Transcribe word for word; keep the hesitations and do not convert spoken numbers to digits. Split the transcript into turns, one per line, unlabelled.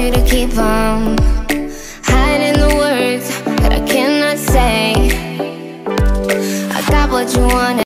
you to keep on hiding the words that I cannot say. I got what you wanted.